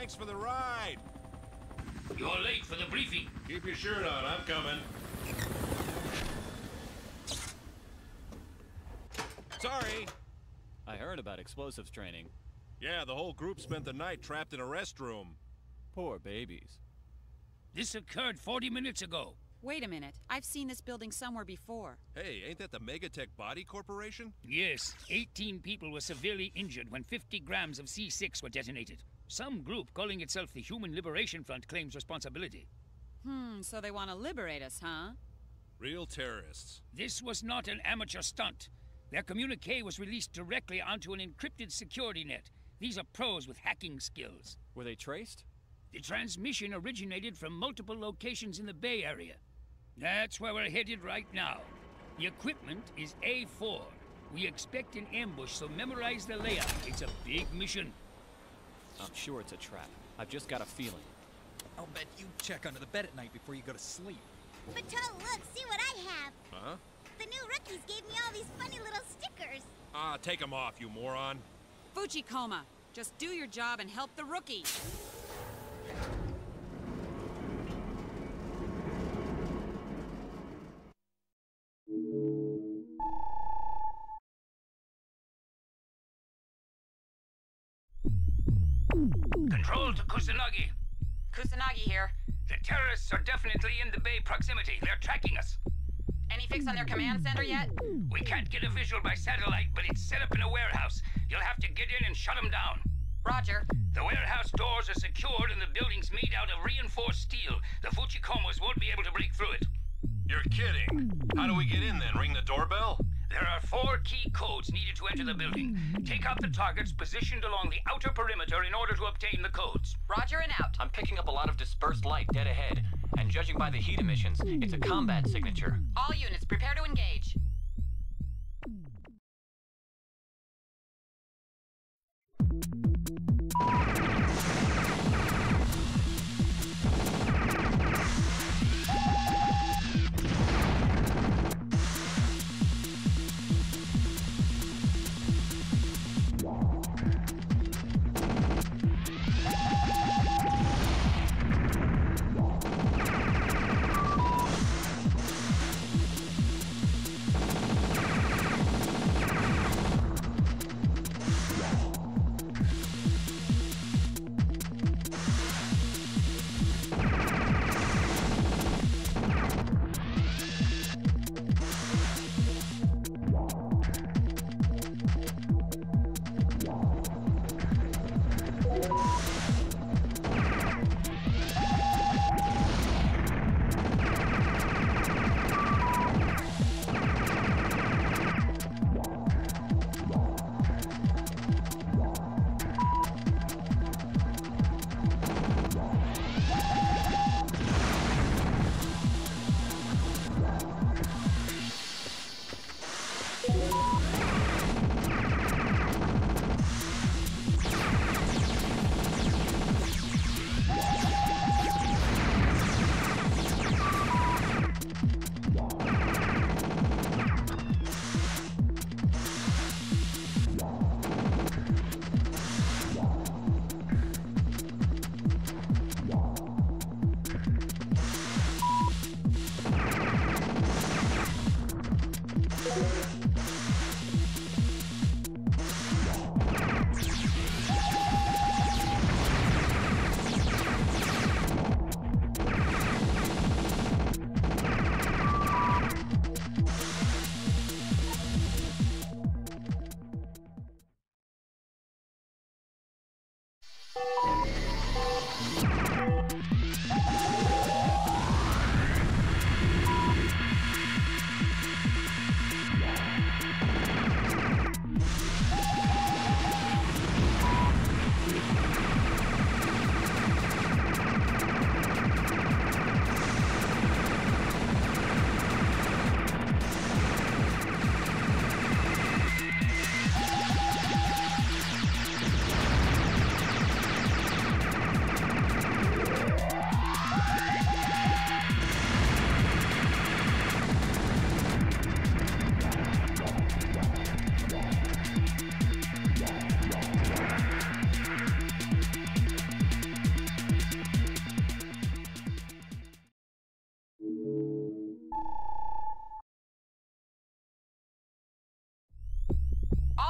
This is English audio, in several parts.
Thanks for the ride. You're late for the briefing. Keep your shirt on, I'm coming. Sorry. I heard about explosives training. Yeah, the whole group spent the night trapped in a restroom. Poor babies. This occurred 40 minutes ago. Wait a minute. I've seen this building somewhere before. Hey, ain't that the Megatech Body Corporation? Yes, 18 people were severely injured when 50 grams of C6 were detonated. Some group calling itself the Human Liberation Front claims responsibility. So they want to liberate us, huh? Real terrorists. This was not an amateur stunt. Their communique was released directly onto an encrypted security net. These are pros with hacking skills. Were they traced? The transmission originated from multiple locations in the Bay Area. That's where we're headed right now. The equipment is A4. We expect an ambush, so memorize the layout. It's a big mission. I'm sure it's a trap. I've just got a feeling. I'll bet you check under the bed at night before you go to sleep. But look, see what I have. Huh? The new rookies gave me all these funny little stickers. Ah, take them off, you moron. Fujikoma, just do your job and help the rookie. Control to Kusanagi. Kusanagi here. The terrorists are definitely in the Bay proximity. They're tracking us. Any fix on their command center yet? We can't get a visual by satellite, but it's set up in a warehouse. You'll have to get in and shut them down. Roger. The warehouse doors are secured and the building's made out of reinforced steel. The Fujikomas won't be able to break through it. You're kidding. How do we get in then? Ring the doorbell? There are 4 key codes needed to enter the building. Take out the targets positioned along the outer perimeter in order to obtain the codes. Roger and out. I'm picking up a lot of dispersed light dead ahead, and judging by the heat emissions, it's a combat signature. All units, prepare to engage.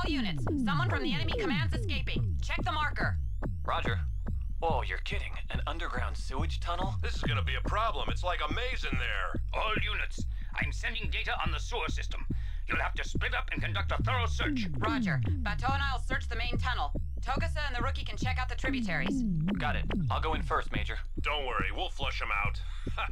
All units, someone from the enemy command's escaping. Check the marker. Roger. Oh, you're kidding. An underground sewage tunnel? This is gonna be a problem. It's like a maze in there. All units, I'm sending data on the sewer system. You'll have to split up and conduct a thorough search. Roger. Bateau and I'll search the main tunnel. Togasa and the rookie can check out the tributaries. Got it. I'll go in first, Major. Don't worry, we'll flush them out. Ha!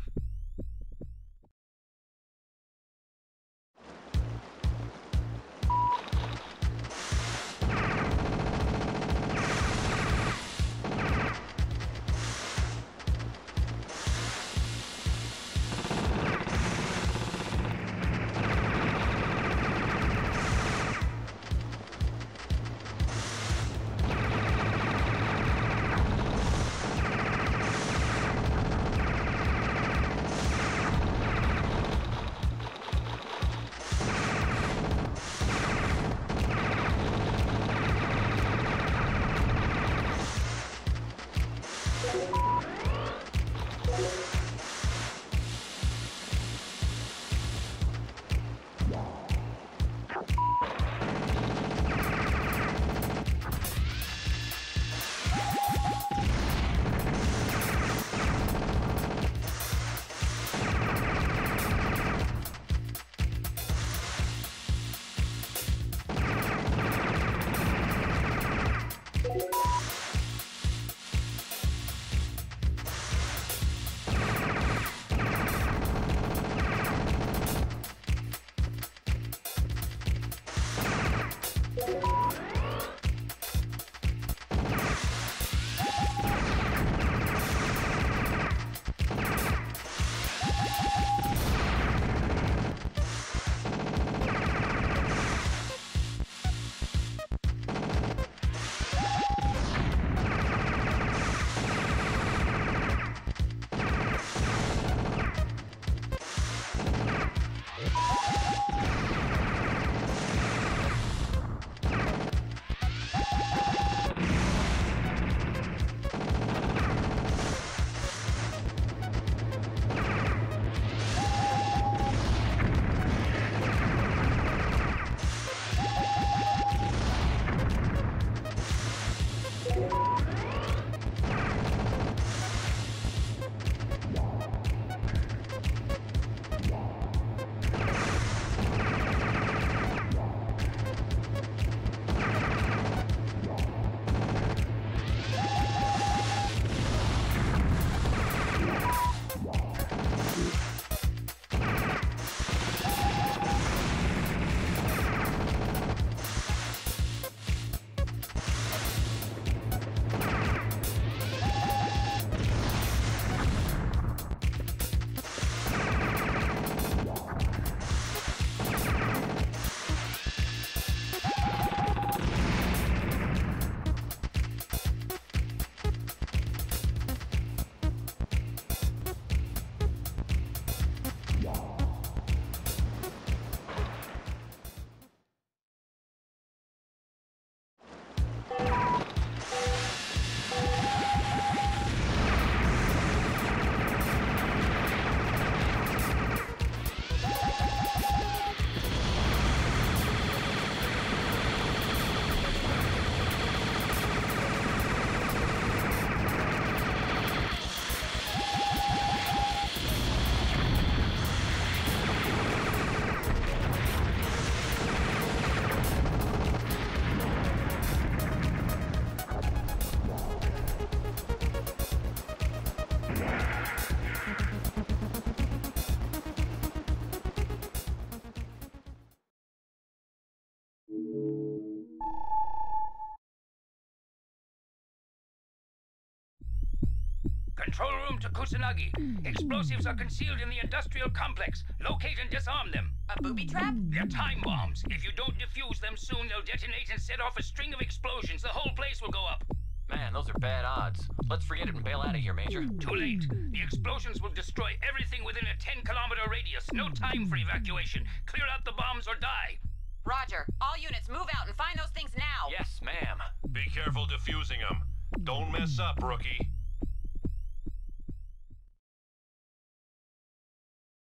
Control room to Kusanagi. Explosives are concealed in the industrial complex. Locate and disarm them. A booby trap? They're time bombs. If you don't defuse them soon, they'll detonate and set off a string of explosions. The whole place will go up. Man, those are bad odds. Let's forget it and bail out of here, Major. Too late. The explosions will destroy everything within a 10-kilometer radius. No time for evacuation. Clear out the bombs or die. Roger. All units move out and find those things now. Yes, ma'am. Be careful defusing them. Don't mess up, rookie.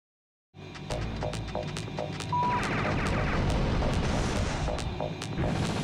Thank you.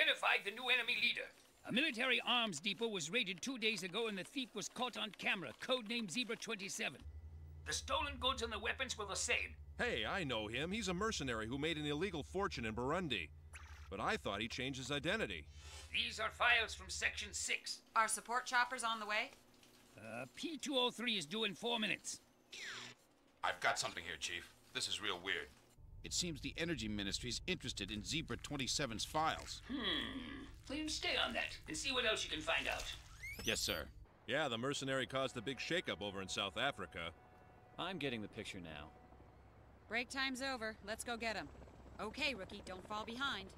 identified the new enemy leader. A military arms depot was raided 2 days ago and the thief was caught on camera, codenamed Zebra 27. The stolen goods and the weapons were the same. Hey, I know him. He's a mercenary who made an illegal fortune in Burundi. But I thought he changed his identity. These are files from Section 6. Our support chopper's on the way? P-203 is due in 4 minutes. I've got something here, Chief. This is real weird. It seems the Energy Ministry's interested in Zebra 27's files. Please stay on that and see what else you can find out. Yes, sir. Yeah, the mercenary caused a big shakeup over in South Africa. I'm getting the picture now. Break time's over. Let's go get him. Okay, rookie, don't fall behind.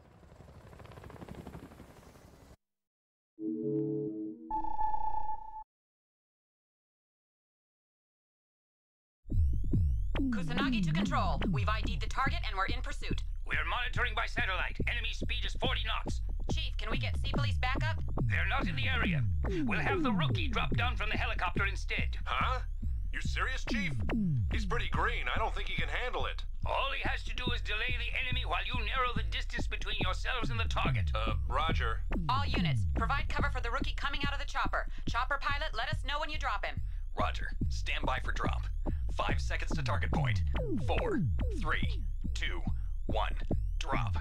Kusanagi to control. We've ID'd the target and we're in pursuit. We're monitoring by satellite. Enemy speed is 40 knots. Chief, can we get Sea Police backup? They're not in the area. We'll have the rookie drop down from the helicopter instead. Huh? You serious, Chief? He's pretty green. I don't think he can handle it. All he has to do is delay the enemy while you narrow the distance between yourselves and the target. Roger. All units, provide cover for the rookie coming out of the chopper. Chopper pilot, let us know when you drop him. Roger. Stand by for drop. 5 seconds to target point. 4, 3, 2, 1. Drop.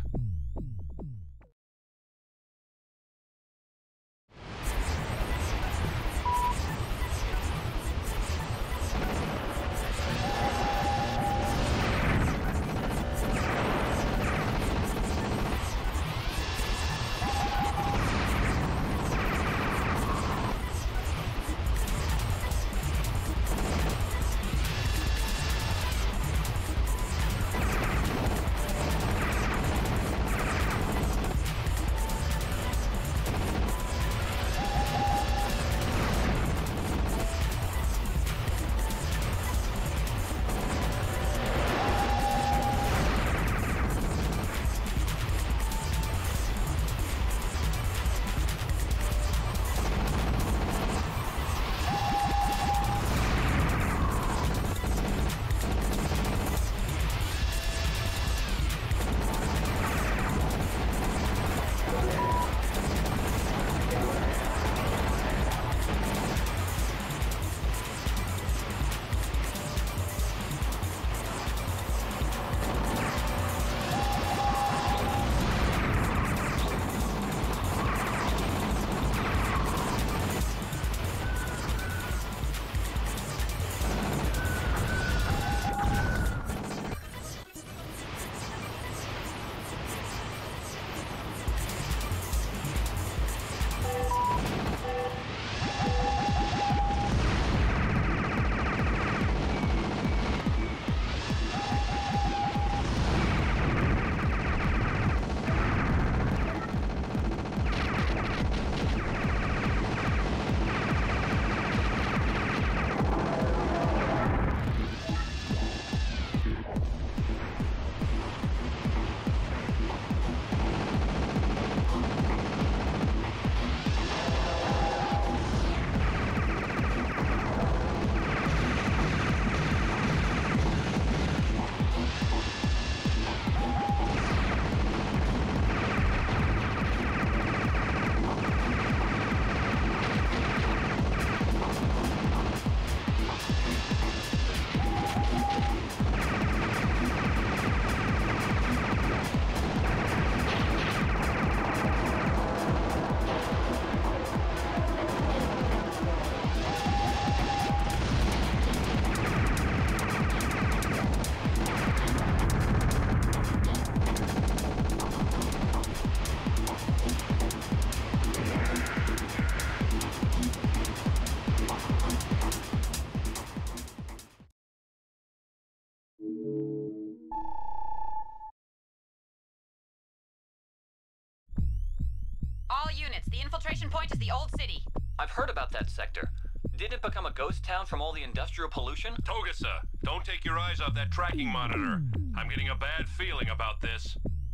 All units, the infiltration point is the old city. I've heard about that sector. Didn't it become a ghost town from all the industrial pollution? Togasa, don't take your eyes off that tracking monitor. I'm getting a bad feeling about this.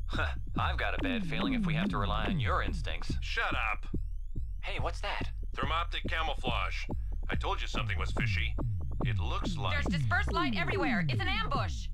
I've got a bad feeling if we have to rely on your instincts. Shut up. Hey, what's that? Thermoptic camouflage. I told you something was fishy. It looks like... There's dispersed light everywhere. It's an ambush.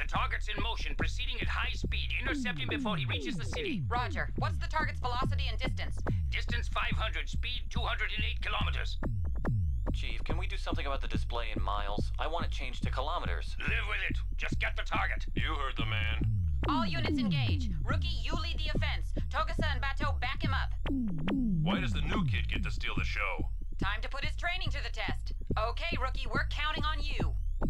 The target's in motion, proceeding at high speed. Intercept him before he reaches the city. Roger. What's the target's velocity and distance? Distance 500, speed 208 kilometers. Chief, can we do something about the display in miles? I want it changed to kilometers. Live with it. Just get the target. You heard the man. All units engage. Rookie, you lead the offense. Togusa and Bateau back him up. Why does the new kid get to steal the show? Time to put his training to the test. Okay, Rookie, we're counting on you.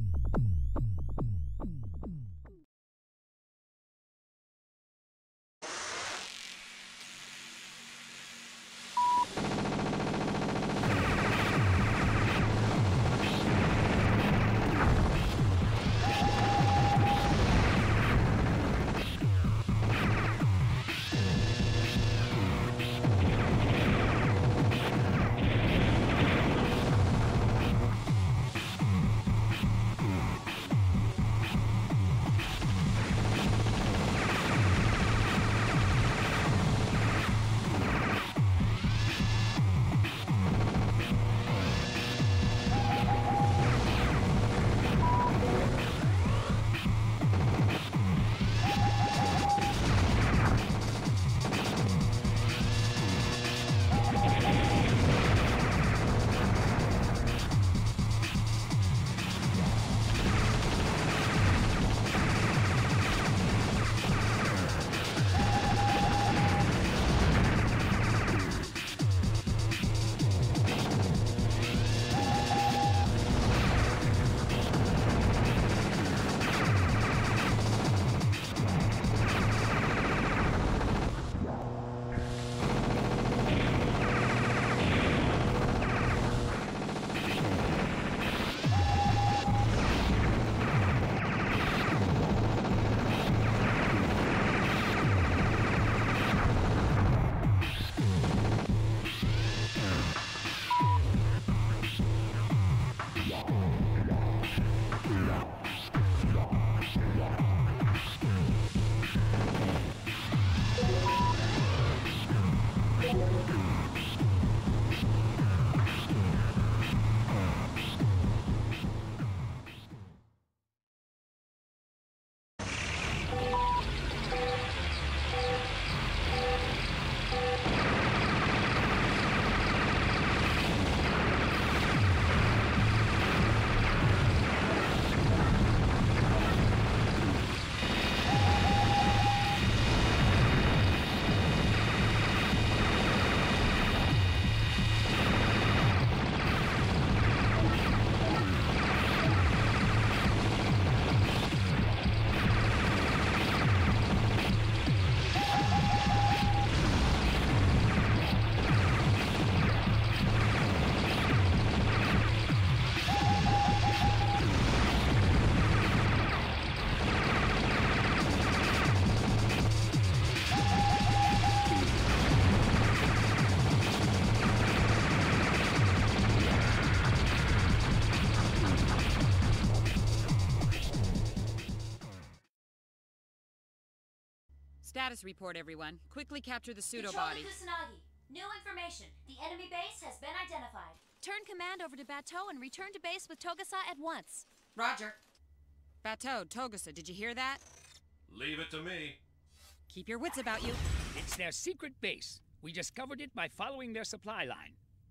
Status report, everyone. Quickly capture the pseudo-body. Kusanagi. New information. The enemy base has been identified. Turn command over to Bateau and return to base with Togusa at once. Roger. Bateau, Togusa, did you hear that? Leave it to me. Keep your wits about you. It's their secret base. We discovered it by following their supply line.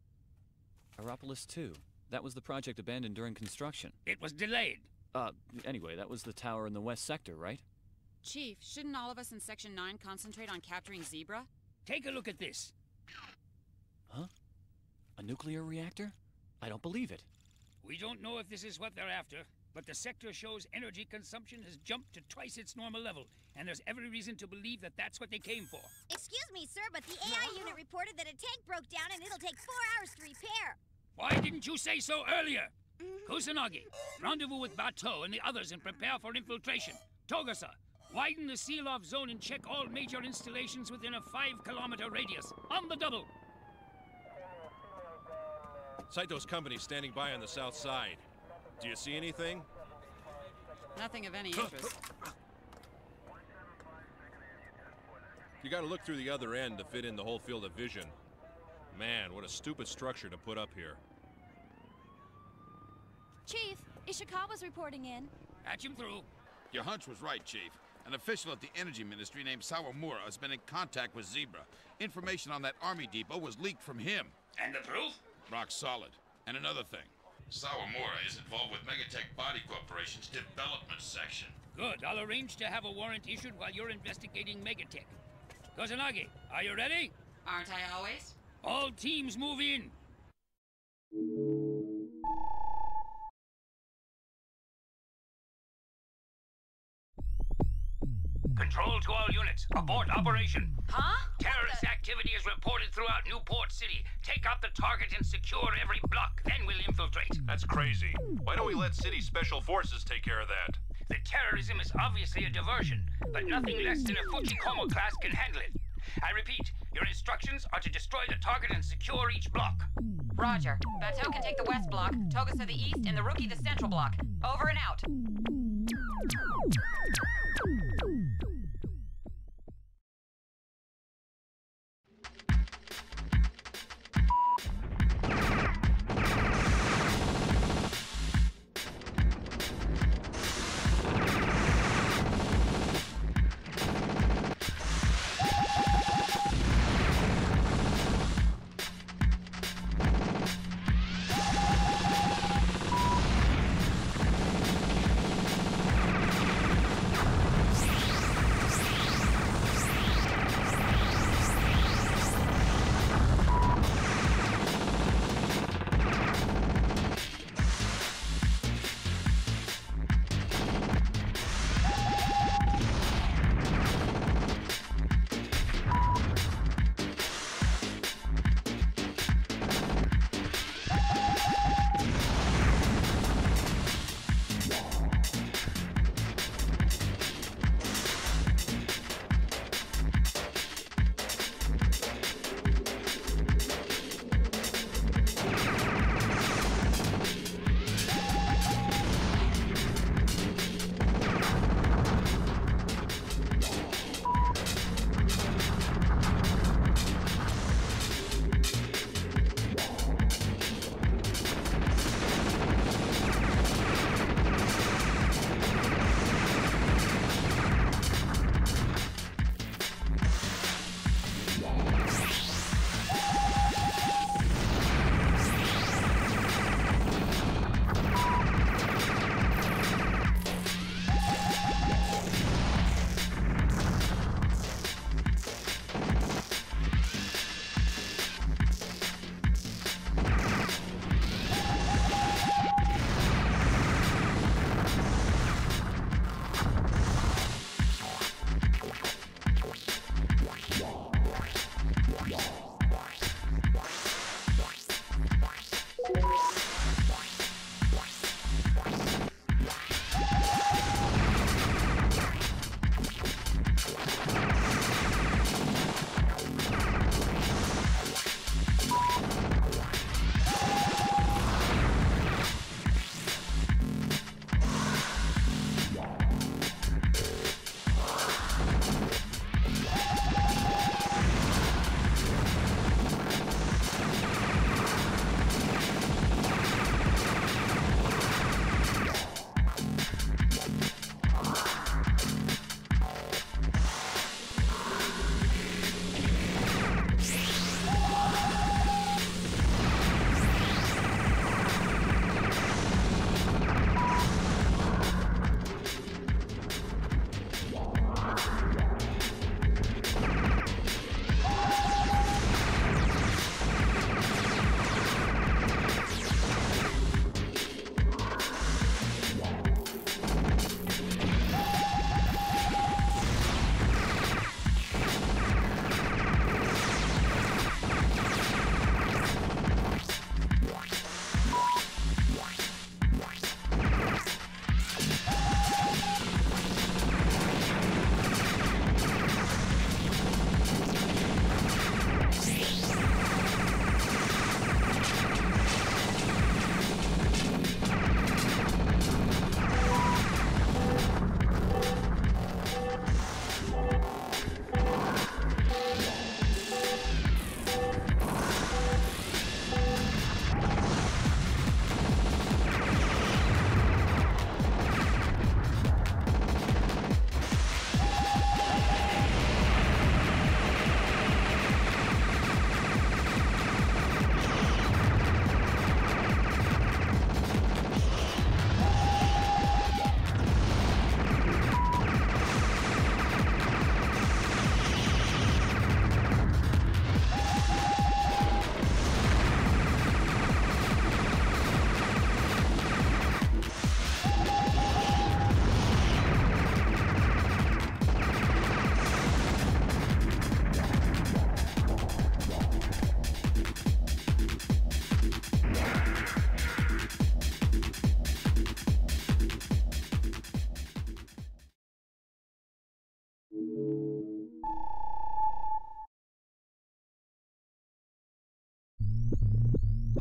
Aeropolis 2. That was the project abandoned during construction. It was delayed. Anyway, that was the tower in the west sector, right? Chief, shouldn't all of us in Section 9 concentrate on capturing Zebra? Take a look at this. Huh? A nuclear reactor? I don't believe it. We don't know if this is what they're after, but the sector shows energy consumption has jumped to twice its normal level, and there's every reason to believe that that's what they came for. Excuse me, sir, but the AI unit reported that a tank broke down and it'll take 4 hours to repair. Why didn't you say so earlier? Kusanagi, rendezvous with Bateau and the others and prepare for infiltration. Togusa, widen the seal-off zone and check all major installations within a 5-kilometer radius. On the double. Saito's company standing by on the south side. Do you see anything? Nothing of any interest. You gotta look through the other end to fit in the whole field of vision. Man, what a stupid structure to put up here. Chief, Ishikawa's reporting in. Patch him through. Your hunch was right, Chief. An official at the Energy Ministry named Sawamura has been in contact with Zebra. Information on that Army depot was leaked from him. And the proof? Rock solid. And another thing. Sawamura is involved with Megatech Body Corporation's development section. Good. I'll arrange to have a warrant issued while you're investigating Megatech. Kusanagi, are you ready? Aren't I always? All teams move in. Control to all units. Abort operation. Huh? Terrorist activity is reported throughout Newport City. Take out the target and secure every block. Then we'll infiltrate. That's crazy. Why don't we let City Special Forces take care of that? The terrorism is obviously a diversion, but nothing less than a Fujikomo class can handle it. I repeat, your instructions are to destroy the target and secure each block. Roger. Bateau can take the west block, Togusa the east, and the Rookie the central block. Over and out.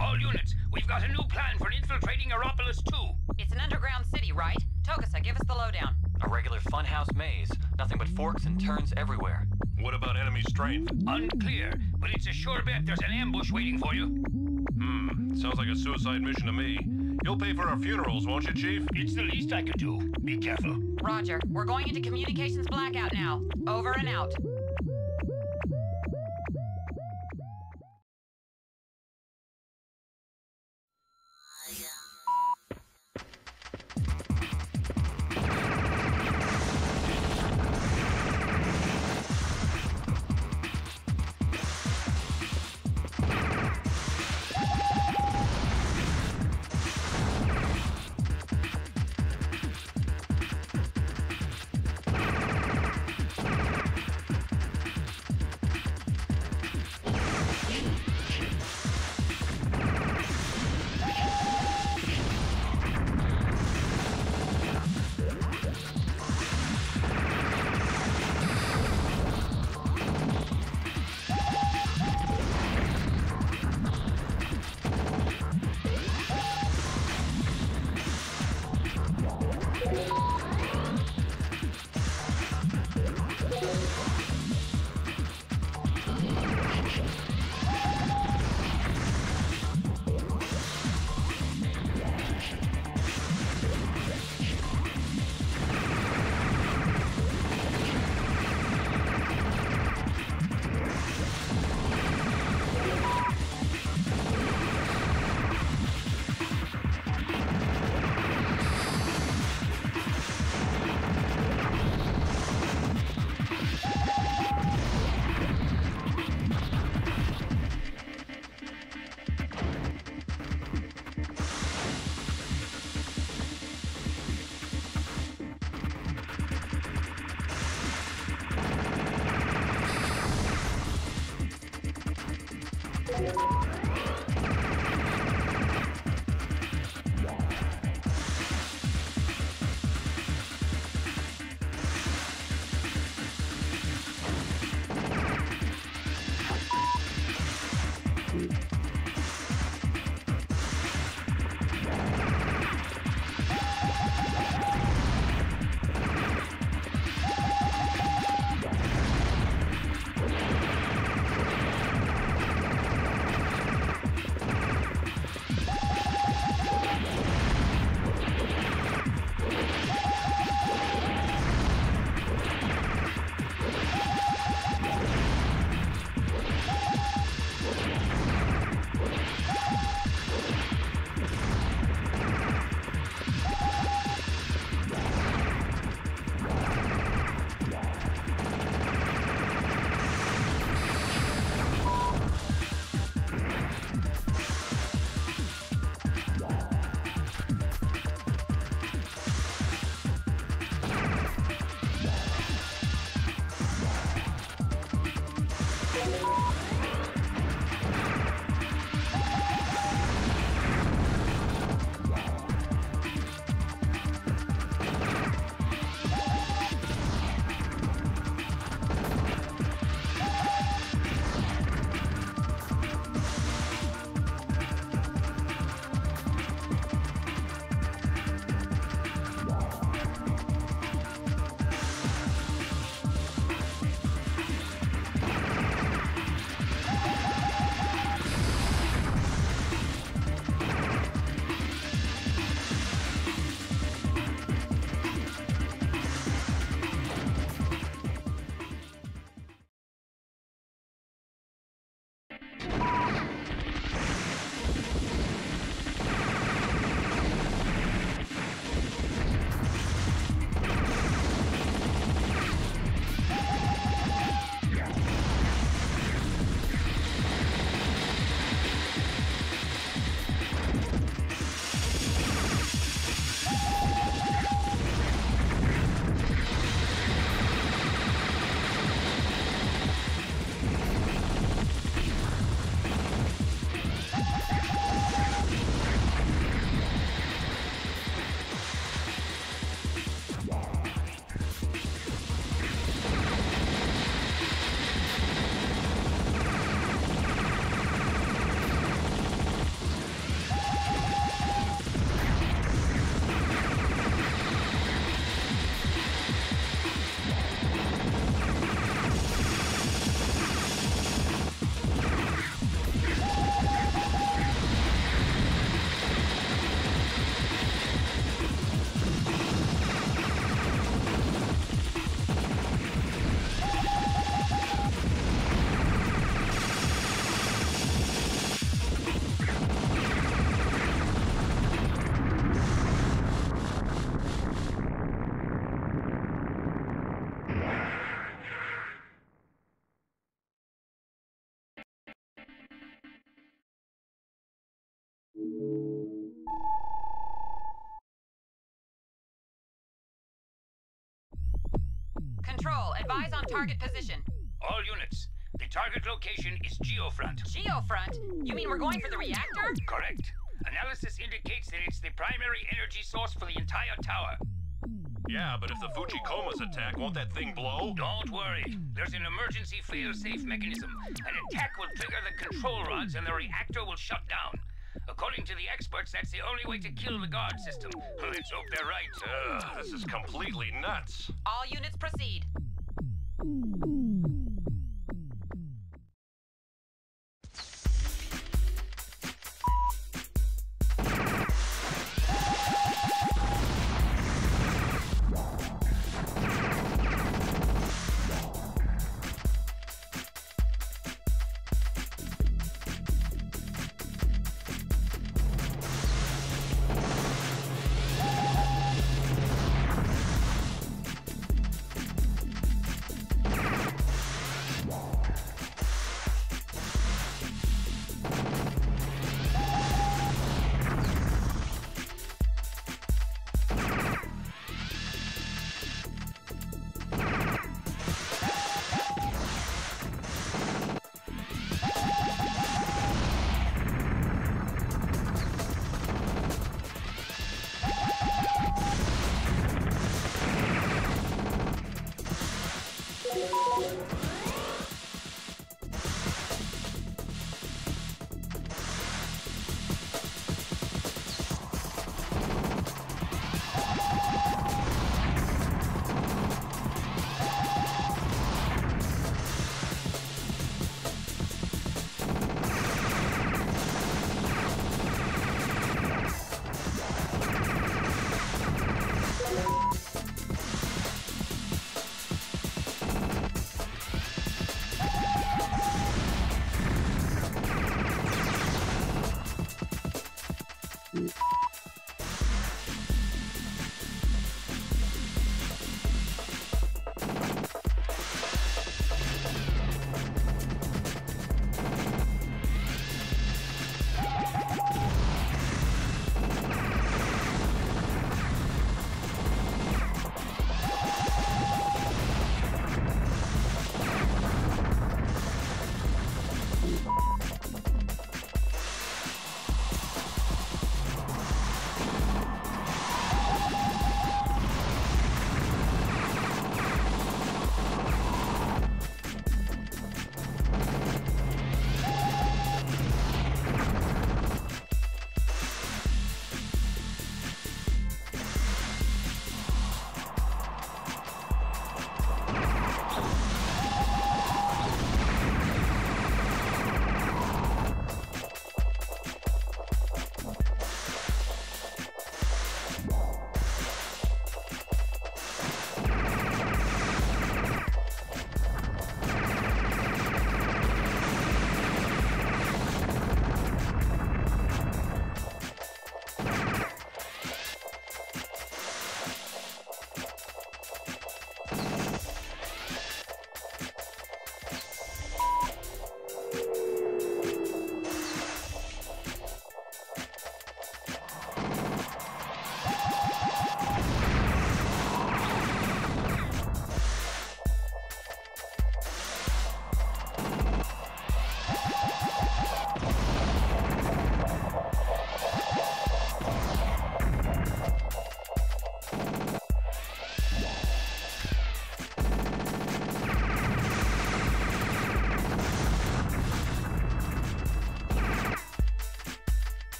All units, we've got a new plan for infiltrating Aeropolis 2. It's an underground city, right? Togasa, give us the lowdown. A regular funhouse maze. Nothing but forks and turns everywhere. What about enemy strength? Unclear, but it's a sure bet there's an ambush waiting for you. Sounds like a suicide mission to me. You'll pay for our funerals, won't you, Chief? It's the least I could do. Be careful. Roger. We're going into communications blackout now. Over and out. Control, advise on target position. All units. The target location is Geofront. Geofront? You mean we're going for the reactor? Correct. Analysis indicates that it's the primary energy source for the entire tower. Yeah, but if the Fujikomas attack, won't that thing blow? Don't worry. There's an emergency fail-safe mechanism. An attack will trigger the control rods and the reactor will shut down. According to the experts, that's the only way to kill the guard system. Let's hope they're right. This is completely nuts. All units proceed.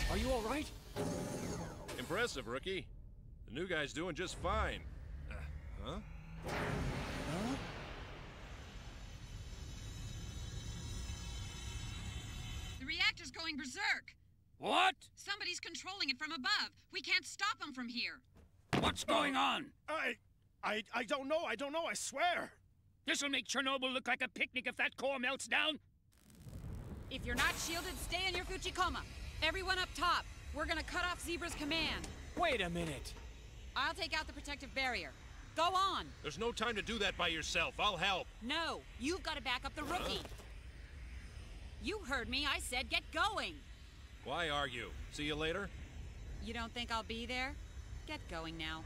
Are you all right? Impressive, rookie. The new guy's doing just fine. Huh? Huh? The reactor's going berserk. What? Somebody's controlling it from above. We can't stop them from here. What's going on? I don't know, I swear. This'll make Chernobyl look like a picnic if that core melts down. If you're not shielded, stay in your Fuchikoma. Everyone up top. We're gonna cut off Zebra's command. Wait a minute. I'll take out the protective barrier. Go on. There's no time to do that by yourself. I'll help. No, you've got to back up the rookie. You heard me. I said get going. Why argue? See you later? You don't think I'll be there? Get going now.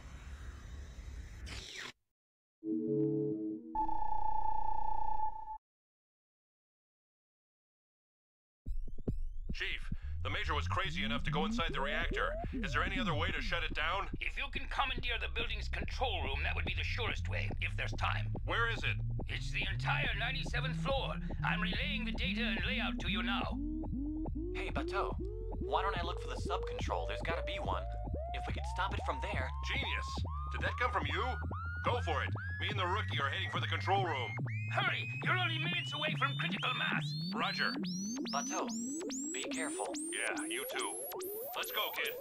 Chief, the Major was crazy enough to go inside the reactor. Is there any other way to shut it down? If you can commandeer the building's control room, that would be the surest way, if there's time. Where is it? It's the entire 97th floor. I'm relaying the data and layout to you now. Hey, Bateau, why don't I look for the sub-control? There's gotta be one. If we could stop it from there... Genius! Did that come from you? Go for it. Me and the rookie are heading for the control room. Hurry! You're only minutes away from critical mass. Roger. Bateau, be careful. Yeah, you too. Let's go, kid.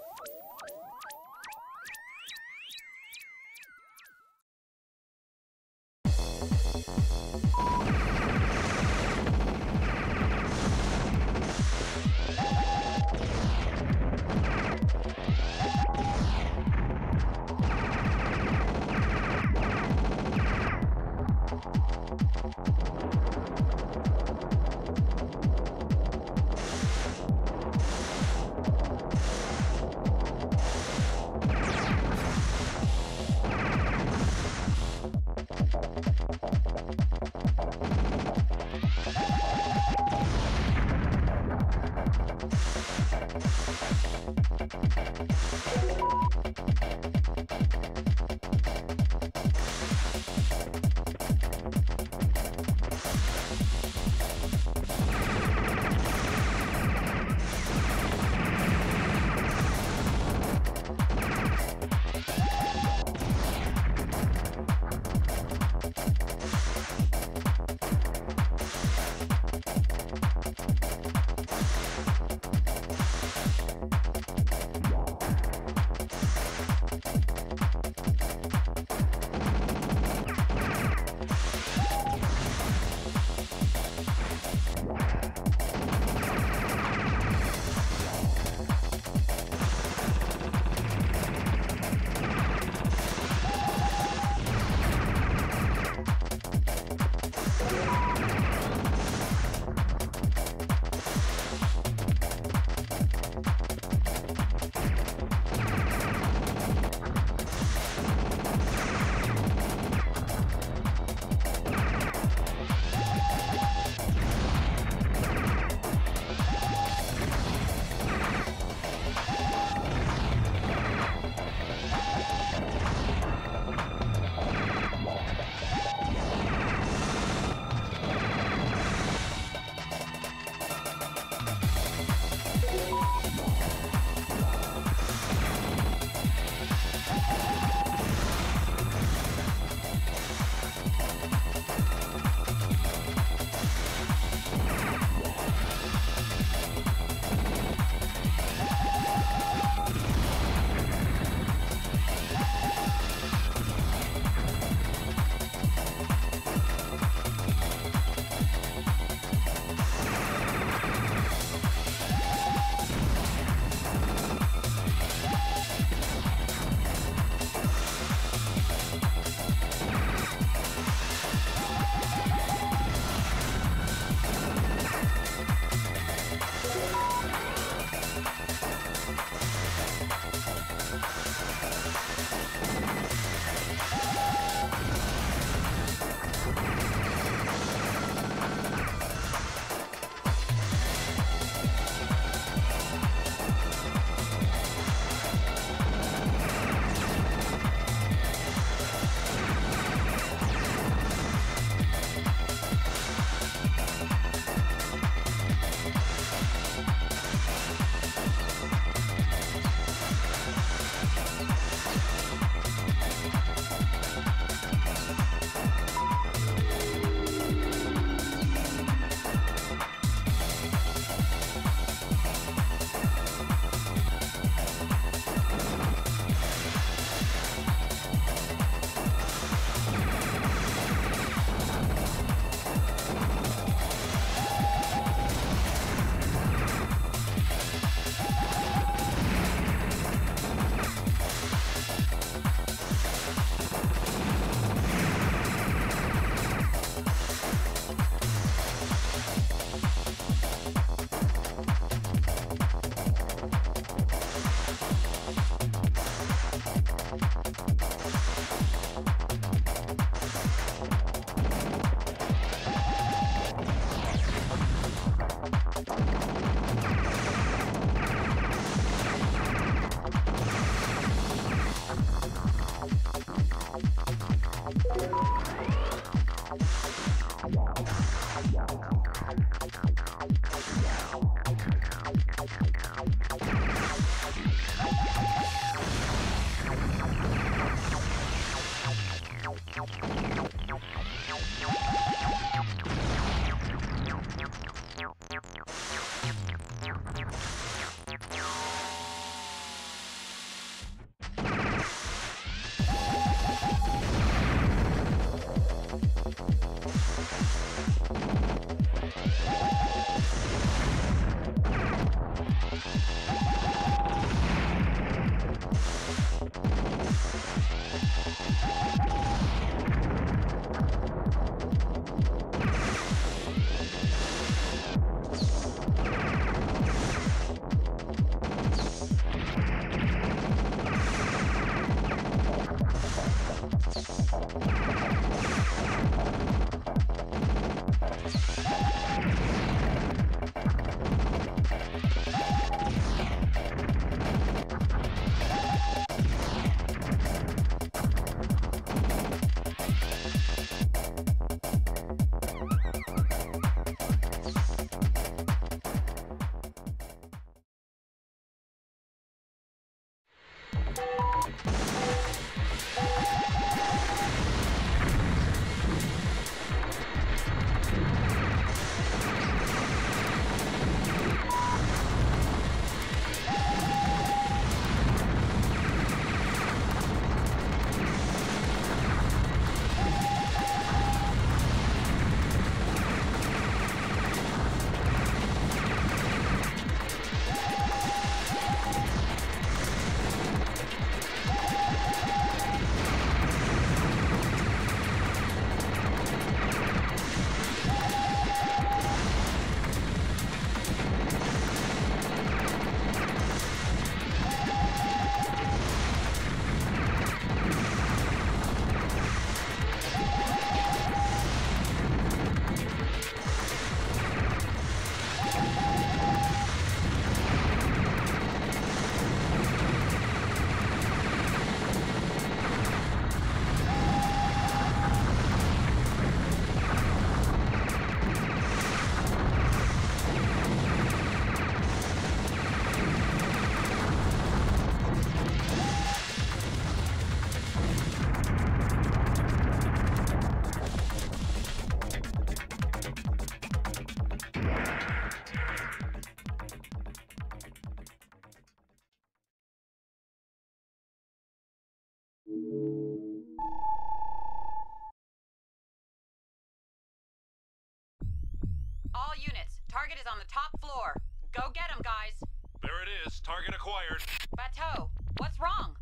All units, target is on the top floor. Go get him, guys. There it is. Target acquired. Bateau, what's wrong?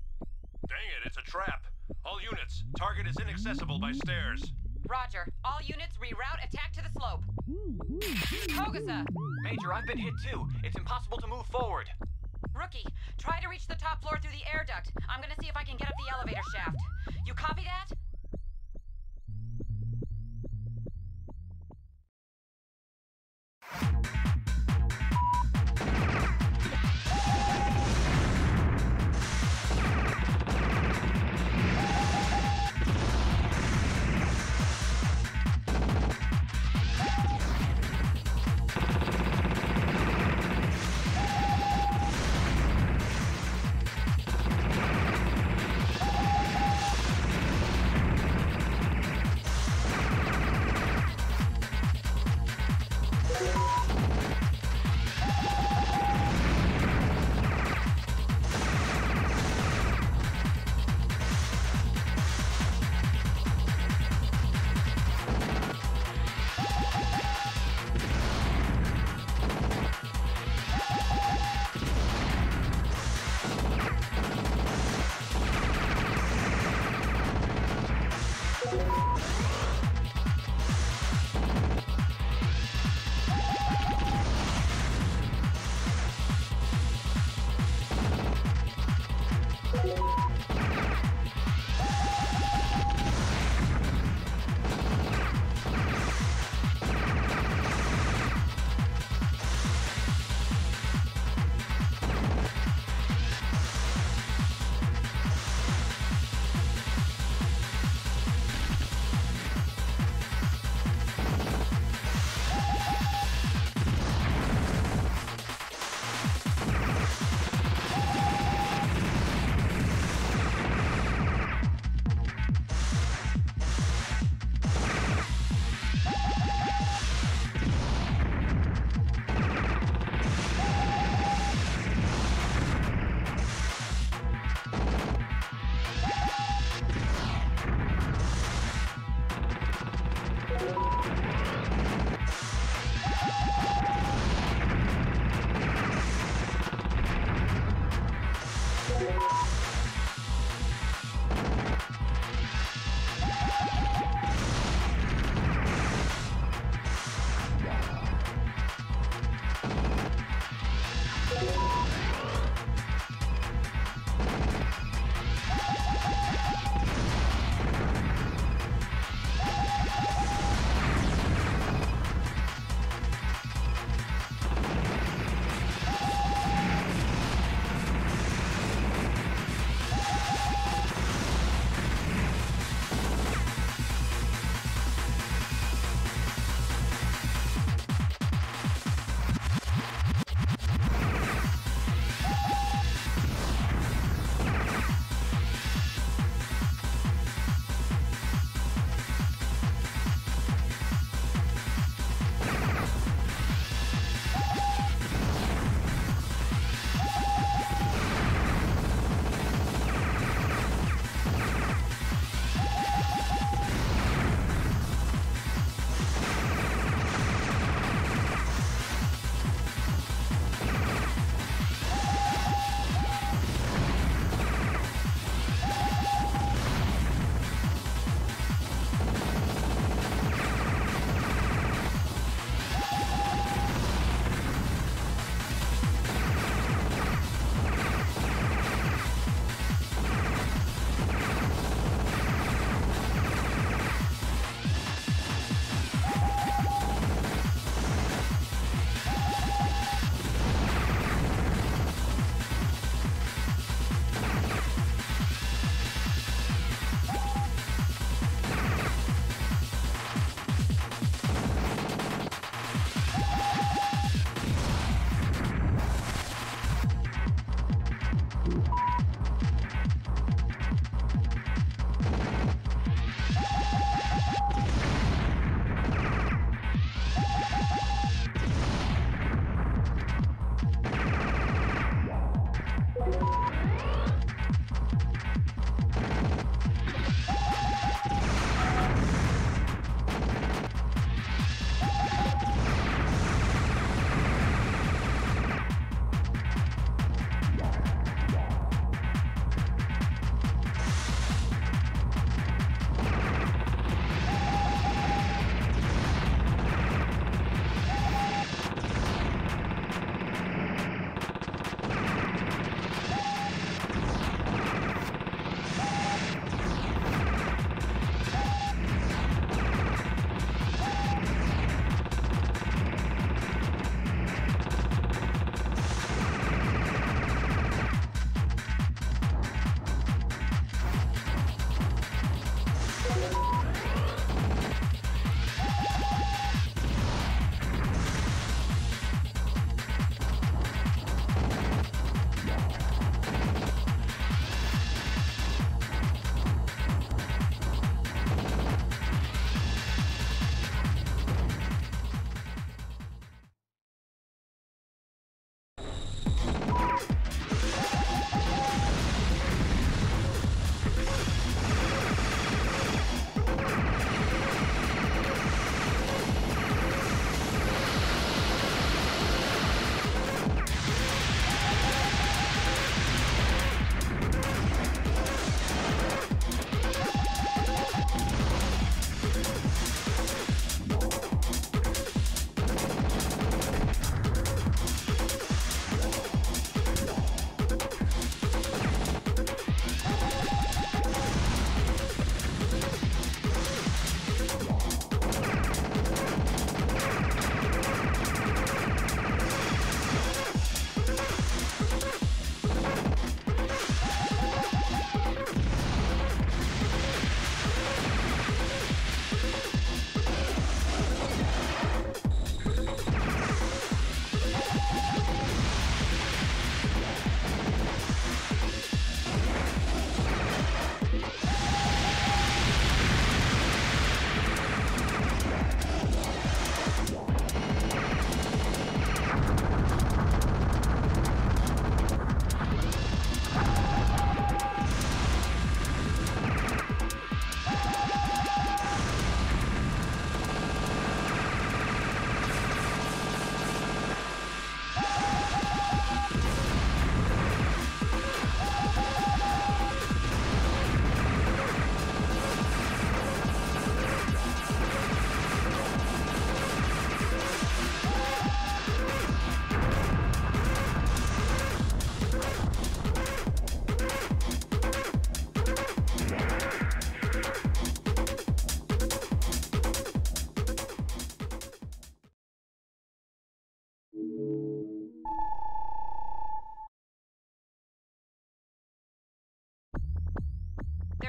Dang it, it's a trap. All units, target is inaccessible by stairs. Roger. All units, reroute attack to the slope. Togasa! Major, I've been hit too. It's impossible to move forward. Rookie, try to reach the top floor through the air duct. I'm gonna see if I can get up the elevator shaft. You copy that?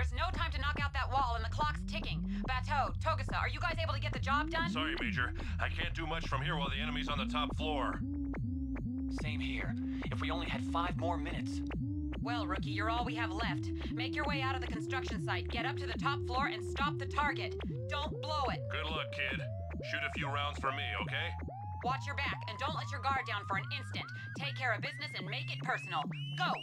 There's no time to knock out that wall, and the clock's ticking. Bateau, Togusa, are you guys able to get the job done? Sorry, Major. I can't do much from here while the enemy's on the top floor. Same here. If we only had 5 more minutes. Well, Rookie, you're all we have left. Make your way out of the construction site, get up to the top floor, and stop the target. Don't blow it. Good luck, kid. Shoot a few rounds for me, okay? Watch your back, and don't let your guard down for an instant. Take care of business and make it personal. Go!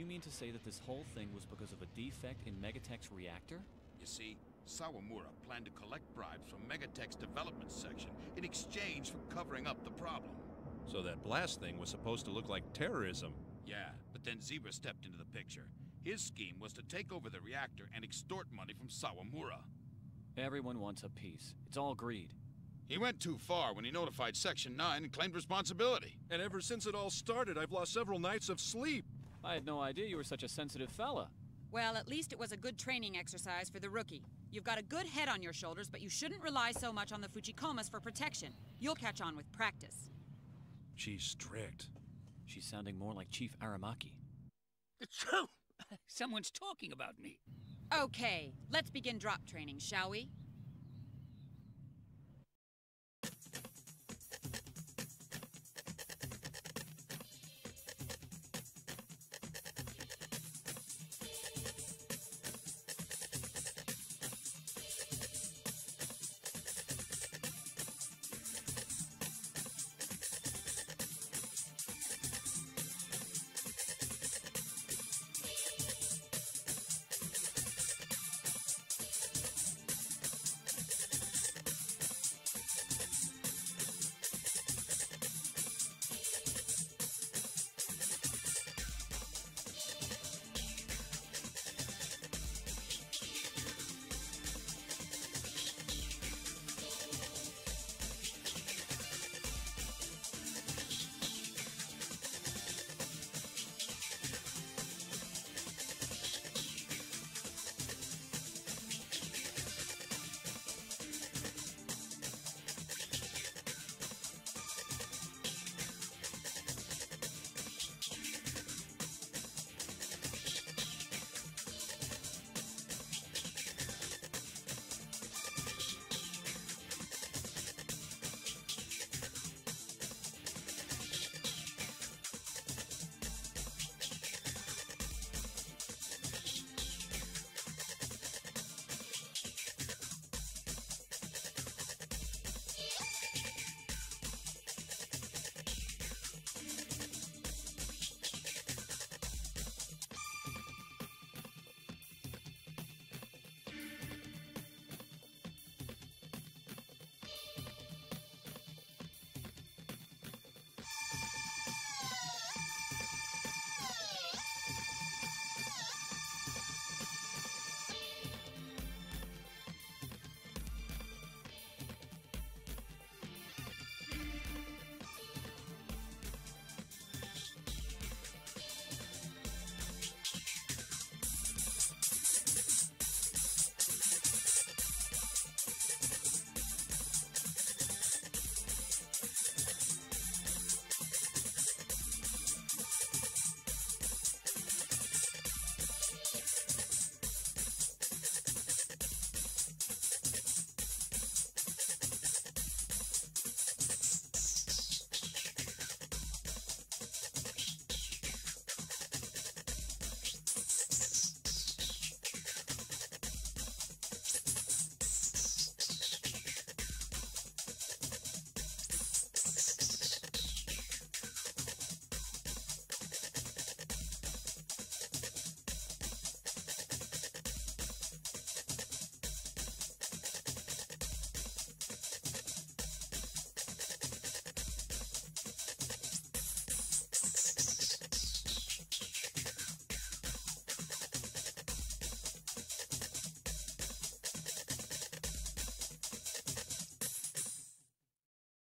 mean to say that this whole thing was because of a defect in Megatech's reactor? You see, Sawamura planned to collect bribes from Megatech's development section in exchange for covering up the problem. So that blast thing was supposed to look like terrorism. Yeah, but then Zebra stepped into the picture. His scheme was to take over the reactor and extort money from Sawamura. Everyone wants a piece. It's all greed. He went too far when he notified Section 9 and claimed responsibility. And ever since it all started, I've lost several nights of sleep. I had no idea you were such a sensitive fella. Well, at least it was a good training exercise for the rookie. You've got a good head on your shoulders, but you shouldn't rely so much on the Fujikomas for protection. You'll catch on with practice. She's strict. She's sounding more like Chief Aramaki. It's true. Someone's talking about me. Okay, let's begin drop training, shall we?